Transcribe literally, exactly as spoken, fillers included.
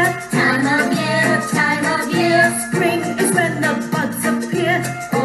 Time of year, time of year. Spring is when the buds appear.